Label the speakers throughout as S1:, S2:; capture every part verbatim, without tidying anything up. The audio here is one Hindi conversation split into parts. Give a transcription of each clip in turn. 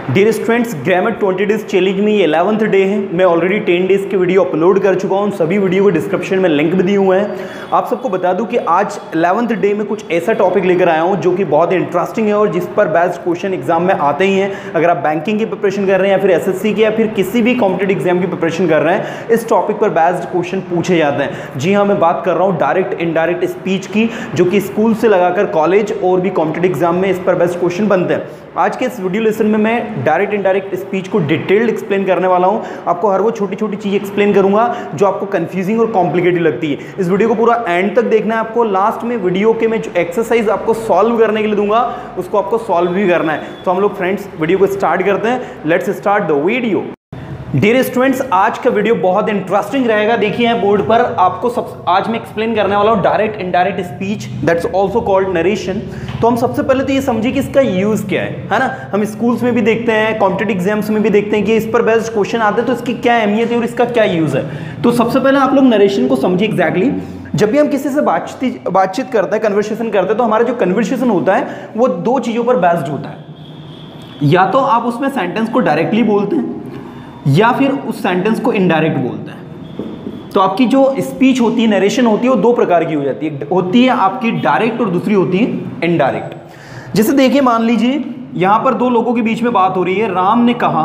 S1: Dear students, grammar twenty days challenge में ये इलेवंथ डे है। मैं ऑलरेडी टेन डेज के वीडियो अपलोड कर चुका हूँ। सभी वीडियो को डिस्क्रिप्शन में लिंक भी दिए हुए हैं। आप सबको बता दूं कि आज इलेवंथ डे में कुछ ऐसा टॉपिक लेकर आया हूँ जो कि बहुत इंटरेस्टिंग है और जिस पर बेस्ड क्वेश्चन एग्जाम में आते ही हैं। अगर आप बैंकिंग की प्रिपरेशन कर रहे हैं या फिर एसएससी की या फिर किसी भी कॉम्पिटिटिव एग्जाम की प्रिपरेशन कर रहे हैं, इस टॉपिक पर बेस्ड क्वेश्चन पूछे जाते हैं। जी हाँ, मैं बात कर रहा हूँ डायरेक्ट इनडायरेक्ट स्पीच की, जो कि स्कूल से लगाकर कॉलेज और भी कॉम्पिटिटिव एग्जाम में इस पर बेस्ड क्वेश्चन बनते हैं। आज के इस वीडियो लेसन में मैं डायरेक्ट इनडायरेक्ट स्पीच को डिटेल्ड एक्सप्लेन करने वाला हूं। आपको हर वो छोटी छोटी चीज़ एक्सप्लेन करूंगा जो आपको कंफ्यूजिंग और कॉम्प्लिकेटेड लगती है। इस वीडियो को पूरा एंड तक देखना है आपको। लास्ट में वीडियो के मैं जो एक्सरसाइज आपको सॉल्व करने के लिए दूंगा उसको आपको सॉल्व भी करना है। तो हम लोग फ्रेंड्स वीडियो को स्टार्ट करते हैं। Let's start the video. Dear students, आज का वीडियो बहुत इंटरेस्टिंग रहेगा। देखिए बोर्ड पर आपको सब आज मैं एक्सप्लेन करने वाला हूँ direct indirect speech, that's also called narration. तो हम सबसे पहले तो ये समझिए कि इसका यूज क्या है, है ना। हम स्कूल्स में भी देखते हैं, कॉम्पिटिटिव एग्जाम्स में भी देखते हैं कि इस पर बेस्ड क्वेश्चन आते हैं, तो इसकी क्या अहमियत है और इसका क्या यूज है। तो सबसे पहले आप लोग नरेशन को समझिए एग्जैक्टली। जब भी हम किसी से बातचीत बातचीत करते हैं, कन्वर्सेशन करते हैं, तो हमारा जो कन्वर्सेशन होता है वो दो चीज़ों पर बेस्ड होता है। या तो आप उसमें सेंटेंस को डायरेक्टली बोलते हैं या फिर उस सेंटेंस को इनडायरेक्ट बोलते हैं। तो आपकी जो स्पीच होती है, नरेशन होती है, वो दो प्रकार की हो जाती है। होती है आपकी डायरेक्ट और दूसरी होती है इनडायरेक्ट। जैसे देखिए, मान लीजिए यहां पर दो लोगों के बीच में बात हो रही है। राम ने कहा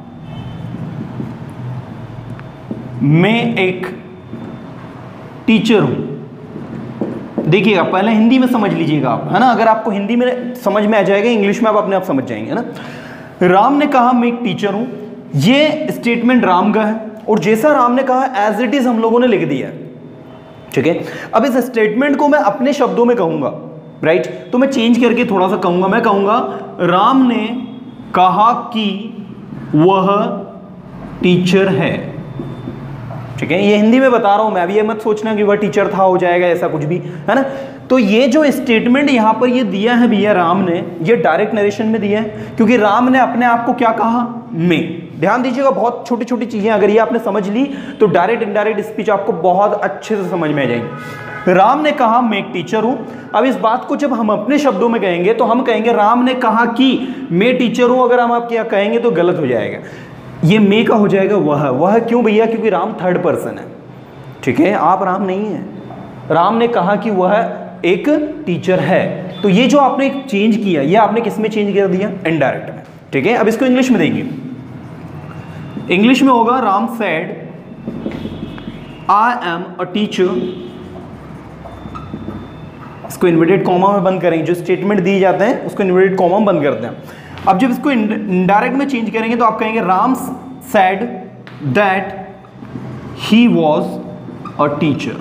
S1: मैं एक टीचर हूं। देखिएगा, पहले हिंदी में समझ लीजिएगा आप, है ना। अगर आपको हिंदी में समझ में आ जाएगा, इंग्लिश में आप अपने आप समझ जाएंगे, है ना। राम ने कहा मैं एक टीचर हूं। ये स्टेटमेंट राम का है और जैसा राम ने कहा एज इट इज हम लोगों ने लिख दिया है, ठीक है। अब इस स्टेटमेंट को मैं अपने शब्दों में कहूंगा, राइट। तो मैं चेंज करके थोड़ा सा कहूंगा। मैं कहूंगा राम ने कहा कि वह टीचर है, ठीक है। ये हिंदी में बता रहा हूं मैं, अभी ये मत सोचना कि वह टीचर था, हो जाएगा ऐसा कुछ भी, है ना। तो ये जो स्टेटमेंट यहां पर ये दिया है भैया राम ने, ये डायरेक्ट नरेशन में दिया है, क्योंकि राम ने अपने आप को क्या कहा, मैं। ध्यान दीजिएगा, बहुत छोटी छोटी चीजें अगर ये आपने समझ ली तो डायरेक्ट इनडायरेक्ट स्पीच आपको बहुत अच्छे से समझ में आ जाएगी। राम ने कहा मैं एक टीचर हूं। अब इस बात को जब हम अपने शब्दों में कहेंगे तो हम कहेंगे राम ने कहा कि मैं टीचर हूं। अगर हम आप क्या कहेंगे तो गलत हो जाएगा, ये मैं का हो जाएगा वह। वह क्यों भैया? क्योंकि राम थर्ड पर्सन है, ठीक है। आप राम नहीं है। राम ने कहा कि वह एक टीचर है। तो ये जो आपने चेंज किया, ये आपने किस में चेंज कर दिया? इनडायरेक्ट में, ठीक है। अब इसको इंग्लिश में देखिए। इंग्लिश में होगा Ram said I am a teacher. इसको इन्वर्टेड कॉमा में बंद करेंगे। जो स्टेटमेंट दिए जाते हैं उसको इन्वर्टेड कॉमा में बंद करते हैं। अब जब इसको इनडायरेक्ट में चेंज करेंगे तो आप कहेंगे Ram said that he was a teacher,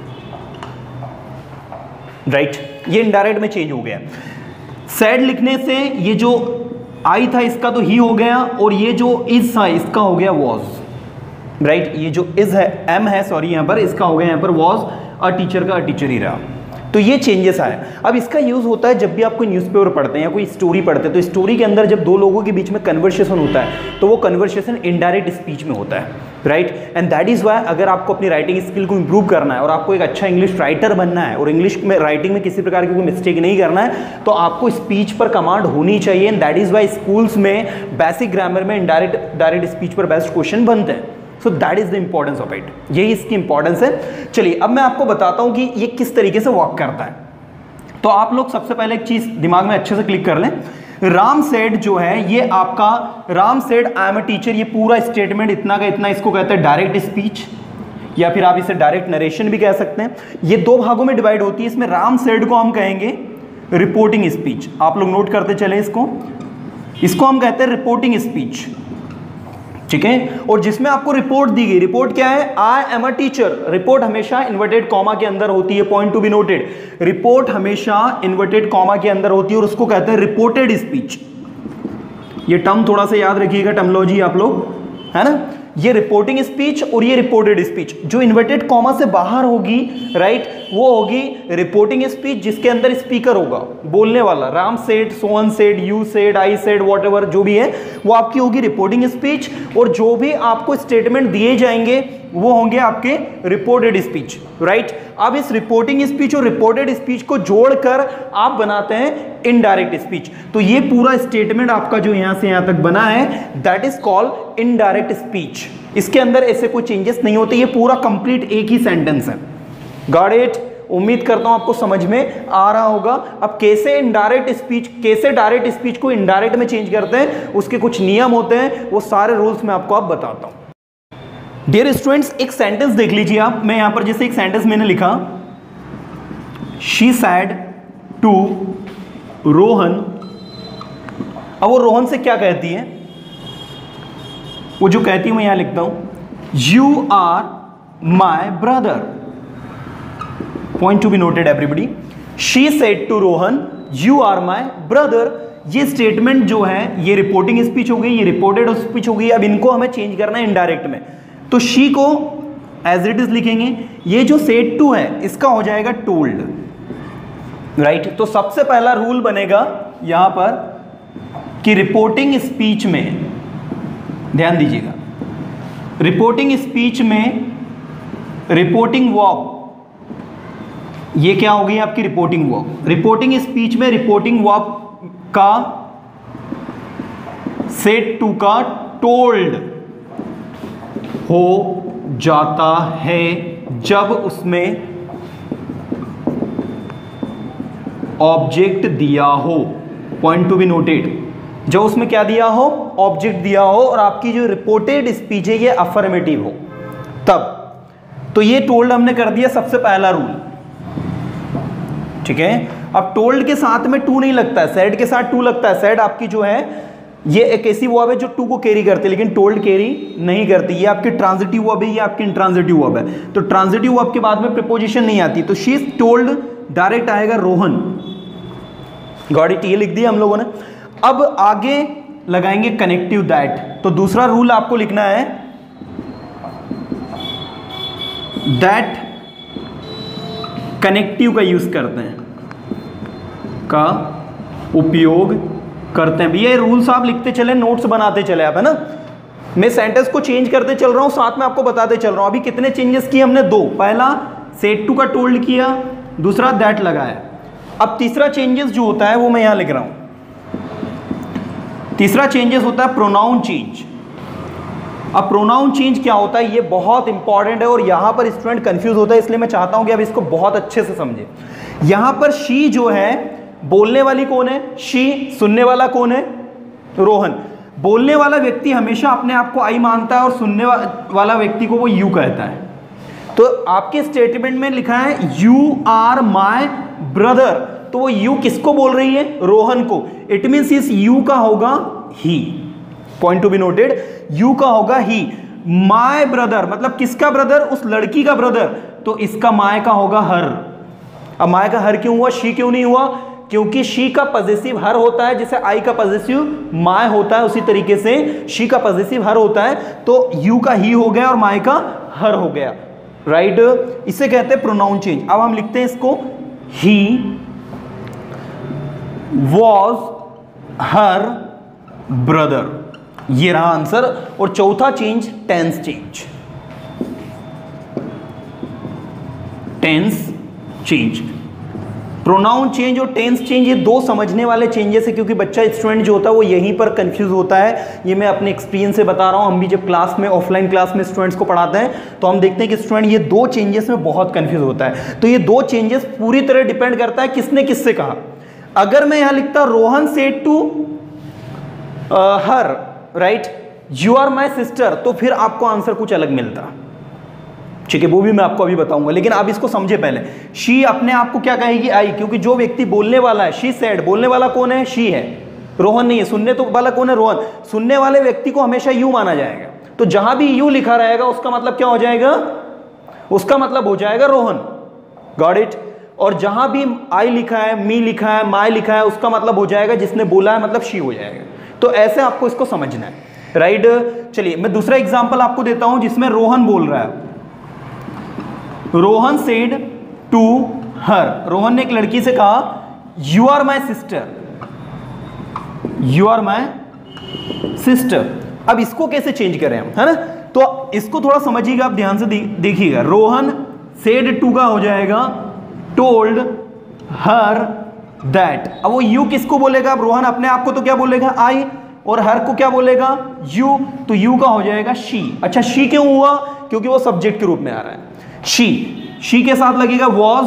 S1: right. ये इनडायरेक्ट में चेंज हो गया। सेड लिखने से ये जो आई था इसका तो ही हो गया, और ये जो इज था इसका हो गया वॉज, राइट। ये जो इज है, एम है, सॉरी, यहां पर इसका हो गया यहां पर वॉज। अ टीचर का अ टीचर ही रहा। तो ये चेंजेस आए। अब इसका यूज होता है जब भी आप कोई न्यूज़पेपर पढ़ते हैं या कोई स्टोरी पढ़ते हैं, तो स्टोरी के अंदर जब दो लोगों के बीच में कन्वर्सेशन होता है तो वो कन्वर्सेशन इनडायरेक्ट स्पीच में होता है, right. And that is why अगर आपको अपनी राइटिंग स्किल को इंप्रूव करना है और आपको एक अच्छा इंग्लिश राइटर बनना है और इंग्लिश में राइटिंग में किसी प्रकार की कोई मिस्टेक नहीं करना है, तो आपको स्पीच पर कमांड होनी चाहिए। And that is why schools में बेसिक ग्रामर में इनडायरेक्ट डायरेक्ट स्पीच पर बेस्ट क्वेश्चन बनते हैं। So that is the importance of it. यही इसकी इंपॉर्टेंस है। चलिए अब मैं आपको बताता हूं कि ये किस तरीके से वर्क करता है। तो आप लोग सबसे पहले एक चीज दिमाग में अच्छे से क्लिक कर लें। राम सेड जो है ये आपका Ram said I am a teacher, ये पूरा स्टेटमेंट इतना का इतना, इसको कहते हैं डायरेक्ट स्पीच या फिर आप इसे डायरेक्ट नरेशन भी कह सकते हैं। ये दो भागों में डिवाइड होती है। इसमें राम सेड को हम कहेंगे रिपोर्टिंग स्पीच। आप लोग नोट करते चले इसको। इसको हम कहते हैं रिपोर्टिंग स्पीच, ठीक है। और जिसमें आपको रिपोर्ट दी गई, रिपोर्ट क्या है? I am a teacher. Report हमेशा इन्वर्टेड कॉमा के अंदर होती है, point to be noted. Report हमेशा इन्वर्टेड कॉमा के अंदर होती है और उसको कहते हैं रिपोर्टेड स्पीच। ये टर्म थोड़ा सा याद रखिएगा, टर्मिनोलॉजी आप लोग, है ना। ये रिपोर्टिंग स्पीच और ये रिपोर्टेड स्पीच। जो इन्वर्टेड कॉमा से बाहर होगी, राइट, वो होगी रिपोर्टिंग स्पीच, जिसके अंदर स्पीकर होगा, बोलने वाला। Ram said, Sohan said, you said, I said, whatever जो भी है वो आपकी होगी रिपोर्टिंग स्पीच। और जो भी आपको स्टेटमेंट दिए जाएंगे वो होंगे आपके रिपोर्टेड स्पीच, राइट। अब इस रिपोर्टिंग स्पीच और रिपोर्टेड स्पीच को जोड़कर आप बनाते हैं इनडायरेक्ट स्पीच। तो ये पूरा स्टेटमेंट आपका जो यहां से यहां तक बना है that is called indirect speech. इसके अंदर ऐसे कोई चेंजेस नहीं होते, ये पूरा कंप्लीट एक ही सेंटेंस है। Got it? उम्मीद करता हूं आपको समझ में आ रहा होगा। अब कैसे इनडायरेक्ट स्पीच, कैसे डायरेक्ट स्पीच को इनडायरेक्ट में चेंज करते हैं, उसके कुछ नियम होते हैं, वो सारे रूल्स मैं आपको अब बताता हूं। डियर स्टूडेंट्स, एक सेंटेंस देख लीजिए आप। मैं यहां पर जैसे एक सेंटेंस मैंने लिखा, शी सैड टू रोहन। अब वो रोहन से क्या कहती है, वो जो कहती है मैं यहां लिखता हूं, you are my brother. Point to be noted everybody. She said to Rohan you are my brother. ये स्टेटमेंट जो है ये रिपोर्टिंग स्पीच हो गई, ये रिपोर्टेड स्पीच हो गई। अब इनको हमें चेंज करना है इनडायरेक्ट में, तो शी को एज इट इज लिखेंगे। ये जो सेड टू है इसका हो जाएगा टोल्ड, राइट right? तो सबसे पहला रूल बनेगा यहां पर कि रिपोर्टिंग स्पीच में, ध्यान दीजिएगा, रिपोर्टिंग स्पीच में रिपोर्टिंग वर्ब, ये क्या हो गई आपकी रिपोर्टिंग वर्ब। रिपोर्टिंग स्पीच में रिपोर्टिंग वर्ब का सेड टू का टोल्ड हो जाता है जब उसमें ऑब्जेक्ट दिया हो। पॉइंट टू बी नोटेड, जब उसमें क्या दिया हो, ऑब्जेक्ट दिया हो, और आपकी जो रिपोर्टेड स्पीच है ये अफर्मेटिव हो तब। तो ये टोल्ड हमने कर दिया सबसे पहला रूल, ठीक है। अब टोल्ड के साथ में टू नहीं लगता है, सेड के साथ टू लगता है। सेड आपकी जो है ये एक ऐसी वर्ब है जो टू को कैरी करती है, लेकिन टोल्ड कैरी नहीं करती। ये आपकी ट्रांजिटिव वर्ब है, ये आपकी इंट्रांजिटिव वर्ब है। तो ट्रांजिटिव वर्ब के बाद में प्रीपोजिशन नहीं आती, तो शी इज टोल्ड डायरेक्ट आएगा रोहन। Got it? ये लिख दिया हम लोगों ने। अब आगे लगाएंगे कनेक्टिव दैट। तो दूसरा रूल आपको लिखना है दैट कनेक्टिव का यूज करते हैं, का उपयोग करते हैं। ये रूल्स आप लिखते चले, नोट्स बनाते चले आप, है ना। मैं सेंटेंस को चेंज करते चल रहा हूं, साथ में आपको बताते चल रहा हूं। अभी कितने चेंजेस किए हमने? दो। पहला सेड टू का टोल्ड किया, दूसरा दैट लगाया। अब तीसरा चेंजेस जो होता है वो मैं यहां लिख रहा हूं। तीसरा चेंजेस होता है प्रोनाउन चेंज। अब प्रोनाउन चेंज क्या होता है, ये बहुत इंपॉर्टेंट है और यहां पर स्टूडेंट कंफ्यूज होता है, इसलिए मैं चाहता हूं कि अब इसको बहुत अच्छे से समझे। यहां पर शी जो है, बोलने वाली कौन है? शी। सुनने वाला कौन है? रोहन। बोलने वाला व्यक्ति हमेशा अपने आप को आई मानता है और सुनने वाला व्यक्ति को वो यू कहता है। तो आपके स्टेटमेंट में लिखा है यू आर माई ब्रदर, तो वो यू किसको बोल रही है? रोहन को। इट मीन्स इस यू का होगा he. Point to be noted, you का होगा ही। माय ब्रदर मतलब किसका ब्रदर? उस लड़की का ब्रदर, तो इसका माय का होगा हर। अब माय का हर क्यों हुआ, शी क्यों नहीं हुआ? क्योंकि शी का पॉजिटिव हर होता है, जैसे आई का पॉजिटिव माय होता है, उसी तरीके से शी का पॉजिटिव हर होता है। तो यू का ही हो गया और माय का हर हो गया, राइट right? इसे कहते हैं प्रोनाउन चेंज। अब हम लिखते हैं इसको, ही वॉज हर ब्रदर। ये रहा आंसर। और चौथा change tense change. Tense change, pronoun change और टेंस चेंज, ये दो समझने वाले चेंजेस है, क्योंकि बच्चा स्टूडेंट जो होता है वो यहीं पर कंफ्यूज होता है। ये मैं अपने एक्सपीरियंस से बता रहा हूँ। हम भी जब क्लास में, ऑफलाइन क्लास में स्टूडेंट्स को पढ़ाते हैं तो हम देखते हैं कि स्टूडेंट ये दो चेंजेस में बहुत कंफ्यूज होता है। तो ये दो चेंजेस पूरी तरह डिपेंड करता है किसने किससे कहा। अगर मैं यहां लिखता Rohan said to her, right, you are my sister, तो फिर आपको आंसर कुछ अलग मिलता, ठीक है। वो भी मैं आपको अभी बताऊंगा, लेकिन आप इसको समझे पहले। शी अपने आप को क्या कहेगी? आई, क्योंकि जो व्यक्ति बोलने वाला है, शी सेड, बोलने वाला कौन है? शी है, रोहन नहीं है। सुनने तो वाला कौन है? रोहन। सुनने वाले व्यक्ति को हमेशा यू माना जाएगा, तो जहां भी यू लिखा रहेगा उसका मतलब क्या हो जाएगा? उसका मतलब हो जाएगा रोहन। Got it? और जहां भी आई लिखा है, मी लिखा है, माई लिखा है, उसका मतलब हो जाएगा जिसने बोला है, मतलब शी हो जाएगा। तो ऐसे आपको इसको समझना है, राइट। चलिए मैं दूसरा एग्जांपल आपको देता हूं जिसमें रोहन बोल रहा है। Rohan said to her, Rohan ने एक लड़की से कहा you are my sister, you are my sister. अब इसको कैसे चेंज करें हम, है ना। तो इसको थोड़ा समझिएगा आप, ध्यान से देखिएगा। रोहन सेड टू का हो जाएगा टोल्ड हर दैट। अब वो यू किसको बोलेगा? अब रोहन अपने आप को तो क्या बोलेगा? आई, और हर को क्या बोलेगा? यू। तो यू का हो जाएगा शी। अच्छा शी क्यों हुआ? क्योंकि वो सब्जेक्ट के रूप में आ रहा है। शी, शी के साथ लगेगा वॉज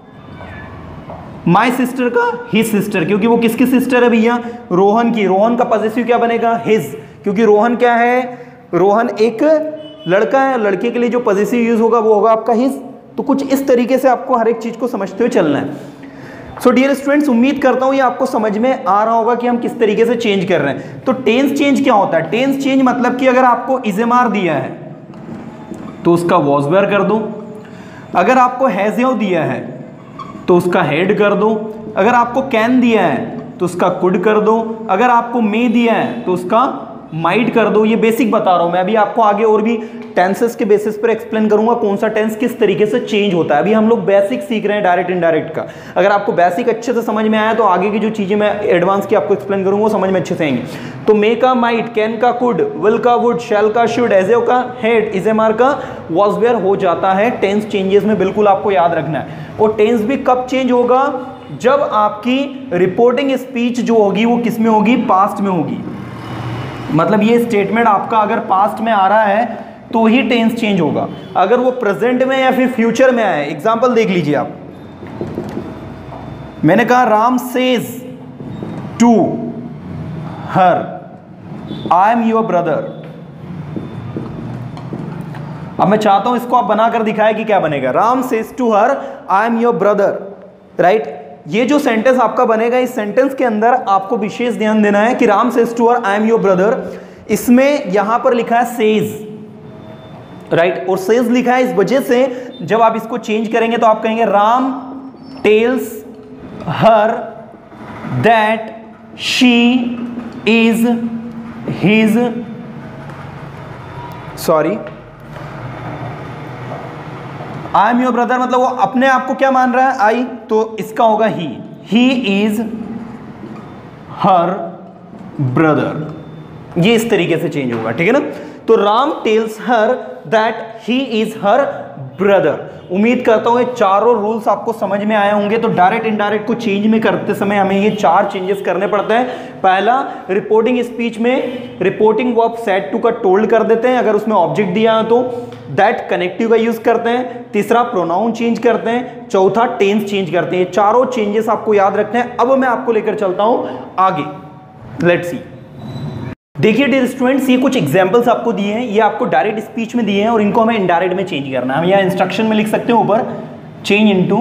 S1: माई सिस्टर का हिज सिस्टर, क्योंकि वो किसकी सिस्टर है भैया? रोहन की। रोहन का पॉजेसिव क्या बनेगा? हिज, क्योंकि रोहन क्या है? रोहन एक लड़का है, लड़के के लिए जो पॉजेसिव यूज होगा वो होगा आपका हिज। तो कुछ इस तरीके से आपको हर एक चीज को समझते हुए चलना है। सो डियर स्टूडेंट्स, उम्मीद करता हूं ये आपको समझ में आ रहा होगा कि हम किस तरीके से चेंज कर रहे हैं। तो टेंस चेंज क्या होता है? टेंस चेंज मतलब कि अगर आपको इज़ेमार दिया है तो उसका वॉज वेयर कर दो, अगर आपको हैज हैव दिया है तो उसका हेड कर दो, अगर आपको कैन दिया है तो उसका कुड कर दो, अगर आपको मे दिया है तो उसका माइट कर दो। ये बेसिक बता रहा हूं मैं, अभी आपको आगे और भी टेंसेस के बेसिस पर एक्सप्लेन करूंगा कौन सा टेंस किस तरीके से चेंज होता है। अभी हम लोग बेसिक सीख रहे हैं डायरेक्ट इनडायरेक्ट का। अगर आपको बेसिक अच्छे से समझ में आया तो आगे की जो चीजें मैं एडवांस की आपको एक्सप्लेन करूंगा वो समझ में अच्छे से आएंगे। तो मे का माइट, कैन का कुड, विल का वुड, शैल का शुड, एज हैव का हेड, इज़ेमार का वॉज वेयर हो जाता है टेंस चेंजेस में। बिल्कुल आपको याद रखना है। और टेंस भी कब चेंज होगा? जब आपकी रिपोर्टिंग स्पीच जो होगी वो किस में होगी? पास्ट में होगी। मतलब ये स्टेटमेंट आपका अगर पास्ट में आ रहा है तो ही टेंस चेंज होगा। अगर वो प्रेजेंट में या फिर फ्यूचर में आए, एग्जांपल देख लीजिए आप। मैंने कहा Ram says to her I am your brother. अब मैं चाहता हूं इसको आप बनाकर दिखाए कि क्या बनेगा। Ram says to her I am your brother, right. ये जो सेंटेंस आपका बनेगा, इस सेंटेंस के अंदर आपको विशेष ध्यान देना है कि Ram says to her I am your brother. इसमें यहां पर लिखा है सेज, राइट। और सेज लिखा है इस वजह से जब आप इसको चेंज करेंगे तो आप कहेंगे Ram tells her that she is his, sorry I am your brother, मतलब वो अपने आप को क्या मान रहा है? आई, तो इसका होगा ही। ही इज हर ब्रदर। ये इस तरीके से चेंज होगा, ठीक है ना। तो Ram tells her that he is her brother. उम्मीद करता हूं ये चारों रूल्स आपको समझ में आए होंगे। तो डायरेक्ट इनडायरेक्ट को चेंज में करते समय हमें ये चार चेंजेस करने पड़ते हैं। पहला, रिपोर्टिंग स्पीच में रिपोर्टिंग वर्ब सेड टू का टोल्ड कर देते हैं, अगर उसमें ऑब्जेक्ट दिया है तो दैट कनेक्टिव का यूज करते हैं। तीसरा, प्रोनाउन चेंज करते हैं। चौथा, टेंस चेंज करते हैं। चारों चेंजेस आपको याद रखने हैं। अब मैं आपको लेकर चलता हूं आगे, लेट्स सी। देखिए डियर स्टूडेंट्स, ये कुछ एग्जांपल्स आपको दिए हैं, ये आपको डायरेक्ट स्पीच में दिए हैं और इनको हमें इनडायरेक्ट में चेंज करना है। हम यहाँ इंस्ट्रक्शन में लिख सकते हैं ऊपर, change into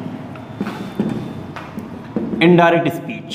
S1: indirect speech,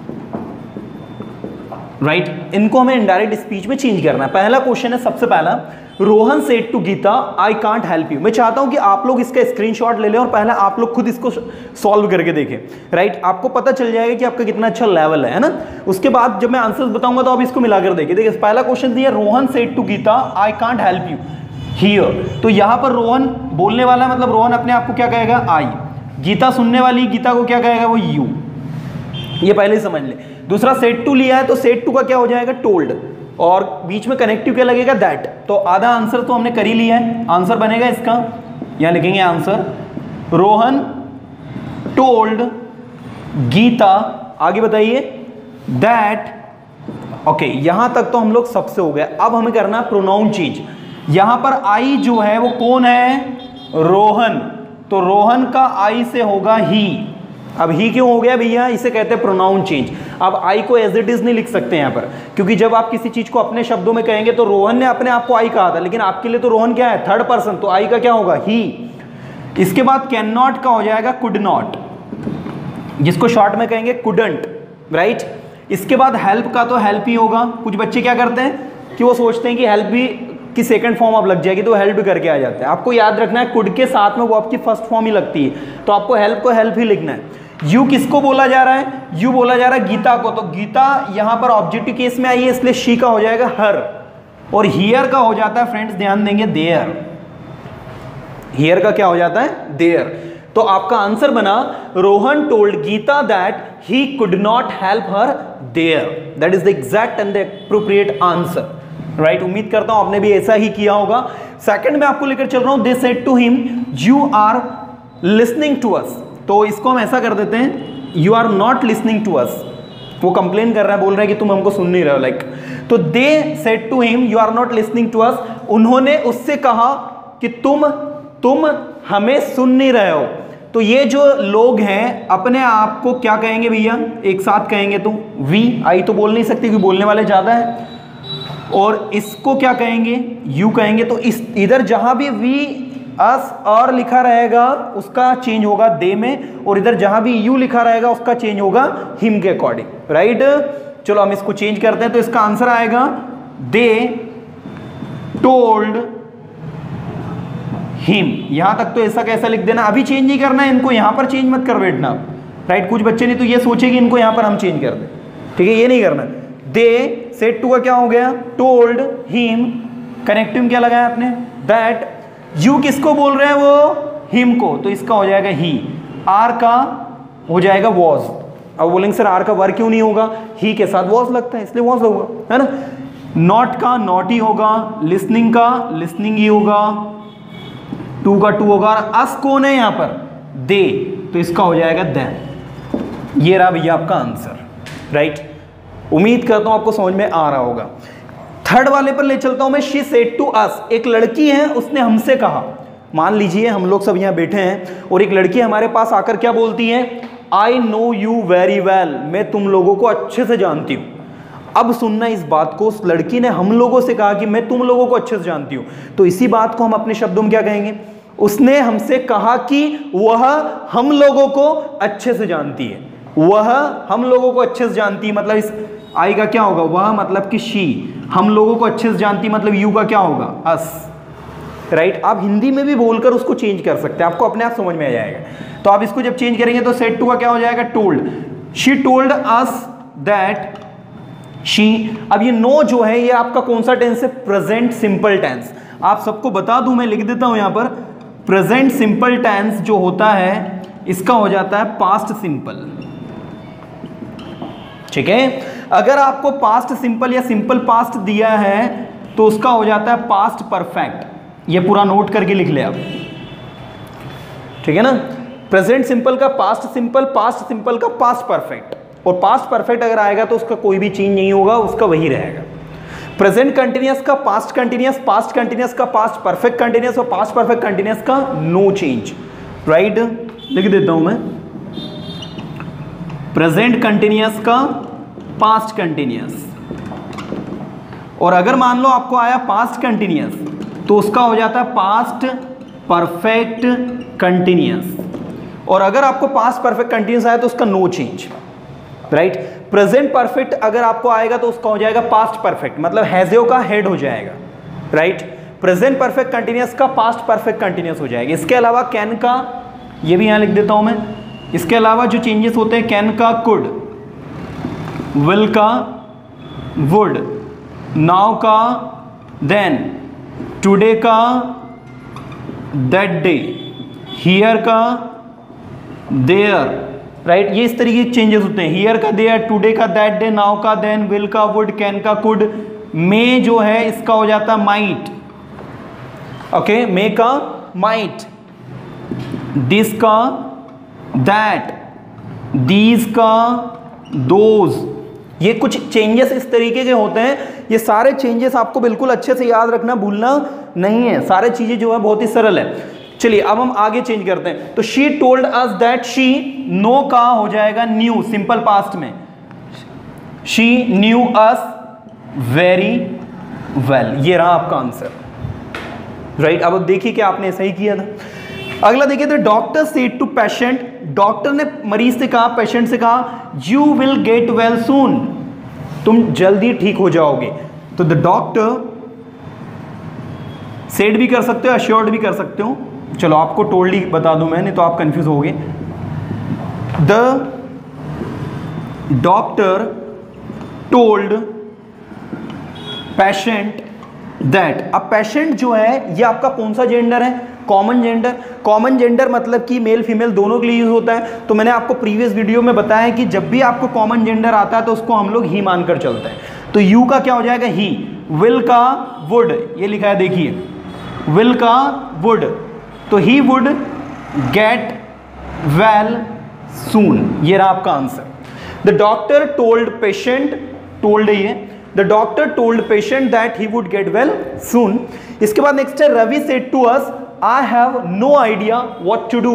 S1: right. इनको हमें इनडायरेक्ट स्पीच में चेंज करना है। पहला क्वेश्चन है, सबसे पहला, Rohan said to Gita I can't help you. मैं चाहता हूं कि आप लोग इसका स्क्रीनशॉट ले लें और पहले आप लोग खुद इसको सॉल्व करके देखें, राइट। आपको पता चल जाएगा कि आपका कितना अच्छा लेवल है, है ना। उसके बाद जब मैं आंसर्स बताऊंगा तो आप इसको मिलाकर देखिए। देखिए पहला क्वेश्चन दिया, Rohan said to Gita I can't help you here. तो यहां पर रोहन बोलने वाला है, मतलब रोहन अपने आप को क्या कहेगा? आई। गीता सुनने वाली, गीता को क्या कहेगा? वो यू। ये पहले ही समझ ले। दूसरा, सेड टू लिया है तो सेड टू का क्या हो जाएगा? टोल्ड। और बीच में कनेक्टिव क्या लगेगा? दैट। तो आधा आंसर तो हमने कर ही लिया है। आंसर बनेगा इसका, यहां लिखेंगे आंसर, रोहन टोल्ड गीता, आगे बताइए, दैट। ओके, यहां तक तो हम लोग सबसे हो गए। अब हमें करना प्रोनाउन चेंज। यहां पर आई जो है वो कौन है? रोहन। तो रोहन का आई से होगा ही। अब ही क्यों हो गया भैया? इसे कहते हैं प्रोनाउन चेंज। अब आई को एज इट इज नहीं लिख सकते यहां पर, क्योंकि जब आप किसी चीज को अपने शब्दों में कहेंगे तो रोहन ने अपने आप को आई कहा था, लेकिन आपके लिए तो रोहन क्या है? थर्ड पर्सन, तो आई का क्या होगा? ही। इसके बाद कैन नॉट का हो जाएगा कुड नॉट, जिसको शॉर्ट में कहेंगे कुडंट, राइट। इसके बाद हेल्प का तो हेल्प ही होगा। कुछ बच्चे क्या करते हैं कि वो सोचते हैं कि हेल्प भी की सेकंड फॉर्म अब लग जाएगी तो हेल्प भी करके आ जाते हैं। आपको याद रखना है कुड के साथ में वो आपकी फर्स्ट फॉर्म ही लगती है, तो आपको हेल्प को हेल्प ही लिखना है। यू किसको बोला जा रहा है? यू बोला जा रहा है गीता को, तो गीता यहां पर ऑब्जेक्टिव केस में आई है, इसलिए शी का हो जाएगा हर। और हियर का हो जाता है, फ्रेंड्स ध्यान देंगे, देयर। हियर का क्या हो जाता है? देयर। तो आपका आंसर बना, Rohan told Geeta that he could not help her there. That is the exact and the appropriate answer, right. उम्मीद करता हूं आपने भी ऐसा ही किया होगा। सेकंड में आपको लेकर चल रहा हूं, they said to him you are listening to us. तो इसको हम ऐसा कर देते हैं, you are not listening to us. वो कंप्लेन कर रहा है, बोल रहा है कि तुम हमको सुन नहीं रहे हो, लाइक तो they said to him you are not listening to us, उन्होंने उससे कहा कि तुम तुम हमें सुन नहीं रहे हो। तो ये जो लोग हैं अपने आप को क्या कहेंगे भैया, एक साथ कहेंगे तो वी, आई तो बोल नहीं सकती क्योंकि बोलने वाले ज़्यादा है, और इसको क्या कहेंगे, यू कहेंगे। तो इस इधर जहां भी वी अस और लिखा रहेगा उसका चेंज होगा दे में, और इधर जहां भी यू लिखा रहेगा उसका चेंज होगा हिम के अकॉर्डिंग, राइट। चलो हम इसको चेंज करते हैं, तो इसका आंसर आएगा दे टोल्ड हिम। यहां तक तो ऐसा कैसा लिख देना, अभी चेंज नहीं करना है इनको, यहां पर चेंज मत कर बैठना, राइट। कुछ बच्चे नहीं तो ये सोचे कि इनको यहां पर हम चेंज कर दें, ठीक है, ये नहीं करना। दे सेड टू का क्या हो गया, टोल्ड हिम, कनेक्टिव क्या लगाया आपने, दैट। यू किसको बोल रहे हैं, वो हिम को, तो इसका हो जाएगा ही। आर का हो जाएगा वॉज। अब बोलेंगे सर आर का वर क्यों नहीं होगा, ही के साथ वॉज लगता है इसलिए वॉज होगा, है ना। नॉट का नॉट ही होगा, लिसनिंग का लिसनिंग ही होगा, टू का टू होगा, और अस कौन है यहां पर, दे, तो इसका हो जाएगा देन। ये रहा भैया आपका आंसर, राइट। उम्मीद करता हूं आपको समझ में आ रहा होगा। थर्ड वाले पर ले चलता हूं मैं, शी सेड टू अस। एक लड़की है, उसने हमसे कहा, मान लीजिए हम लोग सब यहां बैठे हैं और एक लड़की हमारे पास आकर क्या बोलती है, I know you very well, मैं तुम लोगों को अच्छे से जानती हूं। अब सुनना इस बात को, उस लड़की ने हम लोगों से कहा कि मैं तुम लोगों को अच्छे से जानती हूं, तो इसी बात को हम अपने शब्दों में क्या कहेंगे, उसने हमसे कहा कि वह हम लोगों को अच्छे से जानती है, वह हम लोगों को अच्छे से जानती है, मतलब इस आई का क्या होगा, वह मतलब कि शी, हम लोगों को अच्छे से जानती मतलब यू का क्या होगा, अस, राइट। आप हिंदी में भी बोलकर उसको चेंज कर सकते हैं, आपको अपने आप समझ में आ जाएगा। तो आप इसको जब चेंज करेंगे तो सेड टू का क्या हो जाएगा, told. She told us that she. अब ये नो जो है ये आपका कौन सा टेंस है, प्रेजेंट सिंपल टेंस। आप सबको बता दूं, मैं लिख देता हूं यहां पर, प्रेजेंट सिंपल टेंस जो होता है इसका हो जाता है पास्ट सिंपल, ठीक है। अगर आपको पास्ट सिंपल या सिंपल पास्ट दिया है तो उसका हो जाता है पास्ट परफेक्ट। ये पूरा नोट करके लिख ले आप, ठीक है ना। प्रेजेंट सिंपल का पास्ट सिंपल, पास्ट सिंपल का पास्ट परफेक्ट, और पास्ट परफेक्ट अगर आएगा तो उसका कोई भी चेंज नहीं होगा, उसका वही रहेगा। प्रेजेंट कंटिन्यूअस का पास्ट कंटिन्यूअस, पास्ट कंटिन्यूअस का पास्ट परफेक्ट कंटिन्यूअस, और पास्ट परफेक्ट कंटिन्यूअस का नो चेंज, राइट। लिख देता हूं मैं, प्रेजेंट कंटिन्यूअस का पास्ट कंटिन्यूअस, और अगर मान लो आपको आया पास्ट कंटिन्यूअस तो उसका हो जाता है पास्ट परफेक्ट कंटिन्यूअस, और अगर आपको पास्ट परफेक्ट कंटिन्यूअस आया तो उसका no change, right. Present perfect अगर आपको आएगा तो उसका हो जाएगा पास्ट परफेक्ट, मतलब हैज़ो का हेड हो जाएगा, राइट। प्रेजेंट परफेक्ट कंटिन्यूअस का पास्ट परफेक्ट कंटिन्यूअस हो जाएगा। इसके अलावा कैन का, ये भी यहां लिख देता हूं मैं। इसके अलावा जो चेंजेस होते हैं, कैन का कुड, विल का वुड, नाउ का देन, टुडे का दैट डे, हियर का देयर, राइट। ये इस तरीके के चेंजेस होते हैं, हियर का देयर, टुडे का दैट डे, नाउ का देन, विल का वुड, कैन का कुड। मे जो है इसका हो जाता है माइट, ओके, मे का माइट, दिस का दैट, दीज का दोज। ये कुछ चेंजेस इस तरीके के होते हैं। ये सारे चेंजेस आपको बिल्कुल अच्छे से याद रखना, भूलना नहीं है। सारे चीजें जो है बहुत ही सरल है। चलिए अब हम आगे चेंज करते हैं। तो she told us that she, know का हो जाएगा न्यू, सिंपल पास्ट में, she knew us very well. ये रहा आपका आंसर, राइट। अब देखिए कि आपने सही किया था। अगला देखिए, तो doctor said to patient, doctor ने मरीज से कहा, पेशेंट से कहा, you will get well soon, तुम जल्दी ठीक हो जाओगे। तो द डॉक्टर, सेड भी कर सकते हो, अश्योर्ड भी कर सकते हो। चलो आपको टोल्ड ही बता दूं मैं, नहीं तो आप कंफ्यूज होगे। The doctor told patient that. अब पेशेंट जो है ये आपका कौन सा जेंडर है, कॉमन जेंडर। कॉमन जेंडर मतलब कि मेल फीमेल दोनों के लिए यूज होता है। तो मैंने आपको प्रीवियस वीडियो में बताया है कि जब भी आपको कॉमन जेंडर आता है तो उसको हम लोग ही मानकर चलते हैं। तो यू का क्या हो जाएगा, ही। विल का वुड, ये लिखा है देखिए, विल का वुड, तो he would get well soon. ये रहा आपका answer. The doctor told patient, told he है, the doctor told patient that he would get well soon. इसके बाद नेक्स्ट है Ravi said to us I have no idea what to do.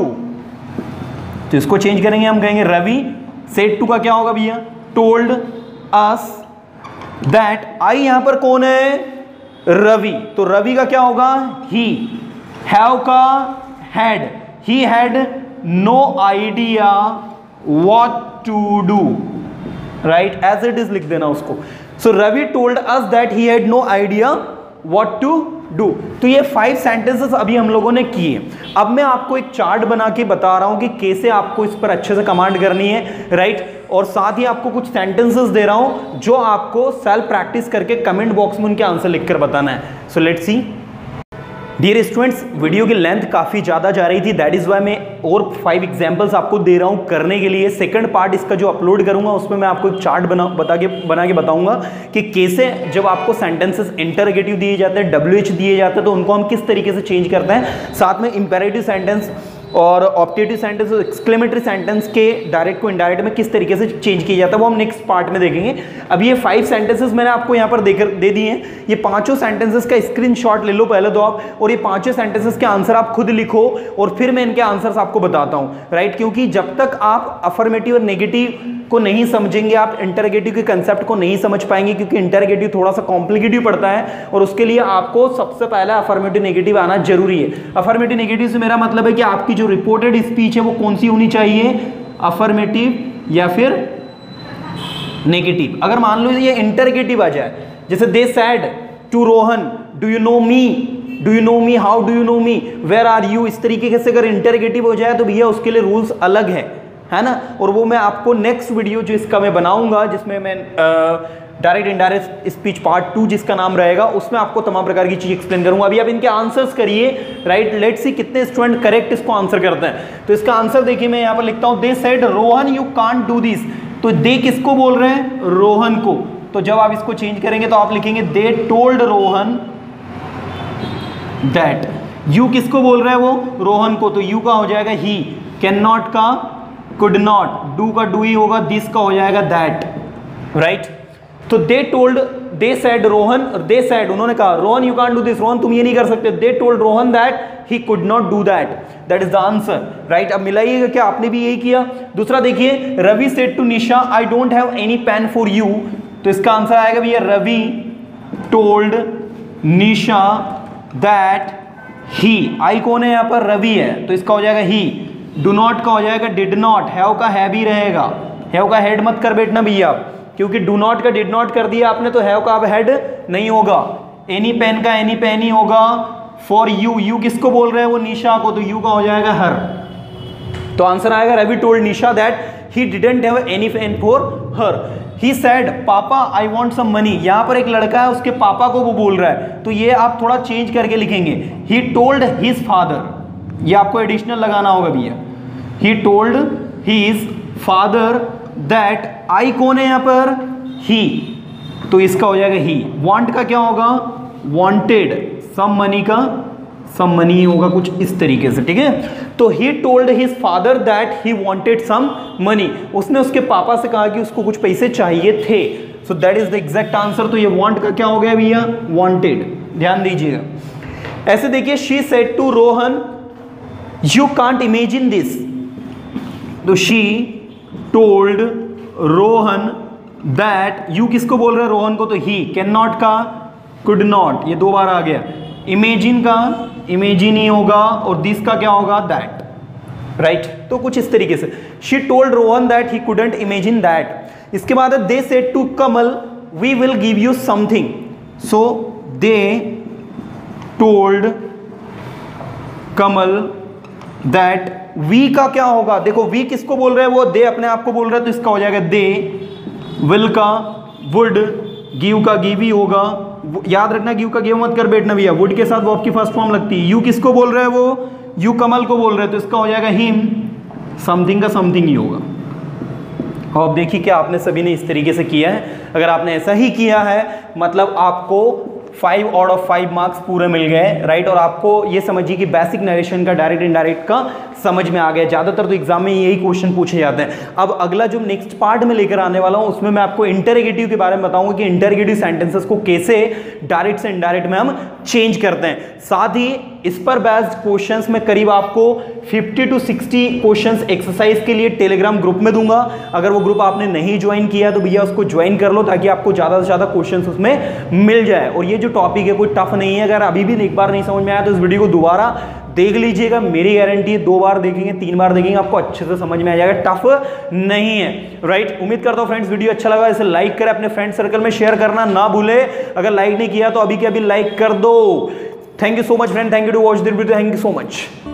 S1: तो इसको चेंज करेंगे, हम कहेंगे रवि सेड टू का क्या होगा भैया, टोल्ड अस दैट, आई यहां पर कौन है, रवि, तो रवि का क्या होगा, ही, हैव का had, he had no idea what to do, right, as it is लिख देना उसको। So Ravi told us that he had no idea what to do. तो ये फाइव सेंटेंसेस अभी हम लोगों ने किए। अब मैं आपको एक चार्ट बना के बता रहा हूं कि कैसे आपको इस पर अच्छे से कमांड करनी है, राइट, और साथ ही आपको कुछ सेंटेंसेस दे रहा हूं जो आपको सेल्फ प्रैक्टिस करके कमेंट बॉक्स में उनके आंसर लिखकर बताना है। So let's see. Dear students, video की लेंथ काफ़ी ज़्यादा जा रही थी, दैट इज़ वाई मैं और फाइव एग्जांपल्स आपको दे रहा हूँ करने के लिए। सेकंड पार्ट इसका जो अपलोड करूँगा उसमें मैं आपको एक चार्ट बना बता के बना के बताऊँगा कि कैसे जब आपको सेंटेंसेस इंटरोगेटिव दिए जाते हैं, डब्ल्यू एच दिए जाते हैं, तो उनको हम किस तरीके से चेंज करते हैं। साथ में इंपेरेटिव सेंटेंस और ऑप्टेटिव सेंटेंस और एक्सक्लेमेटरी सेंटेंस के डायरेक्ट को इनडायरेक्ट में किस तरीके से चेंज किया जाता है वो हम नेक्स्ट पार्ट में देखेंगे। अभी ये फाइव सेंटेंसेस मैंने आपको यहाँ पर देकर दे दिए हैं। ये पांचों सेंटेंसेस का स्क्रीनशॉट ले लो पहले तो आप, और ये पांचों सेंटेंसेस के आंसर आप खुद लिखो और फिर मैं इनके आंसर्स आपको बताता हूँ, राइट, क्योंकि जब तक आप अफर्मेटिव और नेगेटिव को नहीं समझेंगे, आप इंटरोगेटिव के कंसेप्ट को नहीं समझ पाएंगे, क्योंकि इंटरोगेटिव थोड़ा सा कॉम्प्लिकेटिव पड़ता है और उसके लिए आपको सबसे पहले अफर्मेटिव नेगेटिव आना जरूरी है। अफर्मेटिव नेगेटिव से मेरा मतलब है कि आपकी जो रिपोर्टेड स्पीच है वो कौन सी होनी चाहिए, अफर्मेटिव या फिर नेगेटिव। अगर मान लो ये इंटरोगेटिव आ जाए, जैसे they said to Rohan do you know me, do you know me, how do you know me, where are you, इस तरीके से अगर इंटरोगेटिव हो जाए तो भैया उसके लिए रूल्स अलग है, है ना, और वो मैं आपको नेक्स्ट वीडियो जो इसका मैं बनाऊंगा जिसमें मैं direct indirect speech part two जिसका नाम रहेगा उसमें आपको तमाम प्रकार की चीज एक्सप्लेन करूंगा। अभी आप इनके आंसर्स करिए, राइट, लेट्स सी कितने स्टूडेंट करेक्ट इसको आंसर करते हैं। तो इसका आंसर देखिए, मैं यहाँ पर लिखता हूँ, they said Rohan you can't do this. तो दे किसको बोल रहे हैं, रोहन को। तो जब आप इसको चेंज करेंगे तो आप लिखेंगे they told Rohan that. You किसको बोल रहे हैं, वो रोहन को, तो यू का हो जाएगा ही, कैन नॉट का कुड नॉट, डू का डू ही होगा, दिस का हो जाएगा दैट, राइट। तो they told, they said Rohan, they said उन्होंने कहा Rohan you can't do this, Rohan तुम ये नहीं कर सकते, they told Rohan that he could not do that, that is the answer, right. अब मिलाइएगा क्या, आपने भी यही किया। दूसरा देखिए, Ravi said to Nisha I don't have any pen for you. तो इसका आंसर आएगा भैया Ravi told Nisha that he, I कौन है यहाँ पर, रवि है, तो इसका हो जाएगा ही। डू नॉट का हो जाएगा डिड नॉट, हैव का है भी रहेगा, हैव का हेड मत कर बैठना भैया, क्योंकि डू नॉट का डिड नॉट कर दिया आपने तो हैव का अब हेड नहीं होगा। एनी पेन का एनी पेन ही होगा। फॉर यू, यू किसको बोल रहे हैं, वो निशा को, तो यू का हो जाएगा हर। तो आंसर आएगा Ravi told Nisha that he didn't have any pen for her. He said papa I want some money, यहां पर एक लड़का है उसके पापा को वो बोल रहा है, तो ये आप थोड़ा चेंज करके लिखेंगे, ही टोल्ड हिज फादर, ये आपको एडिशनल लगाना होगा भैया, he told his father that, I कौन है यहां पर, ही, तो इसका हो जाएगा ही। वांट का क्या होगा, वांटेड, सम मनी का सम मनी होगा, कुछ इस तरीके से, ठीक है। तो he told his father that he wanted some money, उसने उसके पापा से कहा कि उसको कुछ पैसे चाहिए थे। So that is the exact answer. तो ये वांट का क्या हो गया भैया, वांटेड, ध्यान दीजिएगा। ऐसे देखिए, she said to Rohan you can't imagine this, तो she told Rohan that, you किसको बोल रहे हैं, रोहन को, तो ही, कैन नॉट का कुड नॉट, ये दो बार आ गया, इमेजिन का इमेजिन ही होगा, और दिस का क्या होगा, दैट, राइट। तो कुछ इस तरीके से, she told Rohan that he couldn't imagine that. इसके बाद they said to Kamal we will give you something, so they told Kamal that, we का क्या होगा, देखो वी किसको बोल रहे हैं, वो दे अपने आप को बोल रहे हैं, तो इसका हो जाएगा दे, विल का वुड, गिव का गिव ही होगा, याद रखना गिव का गिव मत कर बैठना भैया, वुड के साथ वो आपकी फर्स्ट फॉर्म लगती है। यू किसको बोल रहे हैं, वो यू कमल को बोल रहे हैं, तो इसका हो जाएगा हिम, समथिंग का समथिंग ही होगा। और अब देखिए क्या आपने सभी ने इस तरीके से किया है। अगर आपने ऐसा ही किया है मतलब आपको five out of five marks पूरे मिल गए, राइट। और आपको ये समझिए कि बेसिक नरेशन का डायरेक्ट इनडायरेक्ट का समझ में आ गया। ज्यादातर तो एग्जाम में यही क्वेश्चन पूछे जाते हैं। अब अगला जो नेक्स्ट पार्ट में लेकर आने वाला हूं उसमें मैं आपको इंटरोगेटिव के बारे में बताऊंगा कि इंटरोगेटिव सेंटेंसेस को कैसे डायरेक्ट से इनडायरेक्ट में हम चेंज करते हैं। साथ ही इस पर बेस्ड क्वेश्चंस में करीब आपको fifty to sixty questions exercise के लिए टेलीग्राम ग्रुप में दूंगा। अगर वो ग्रुप आपने नहीं ज्वाइन किया तो भैया उसको ज्वाइन कर लो ताकि आपको ज्यादा से ज्यादा क्वेश्चंस उसमें मिल जाए। और ये जो टॉपिक है कोई टफ नहीं है। अगर अभी भी एक बार नहीं समझ में आया तो इस वीडियो को दोबारा देख लीजिएगा, मेरी गारंटी है दो बार देखेंगे तीन बार देखेंगे आपको अच्छे से समझ में आ जाएगा, टफ नहीं है, राइट। उम्मीद करता हूं फ्रेंड्स वीडियो अच्छा लगा, इसे लाइक करें, अपने फ्रेंड सर्कल में शेयर करना ना भूले। अगर लाइक नहीं किया तो अभी के अभी लाइक कर दो। Thank you so much friend, thank you to watch this video, thank you so much.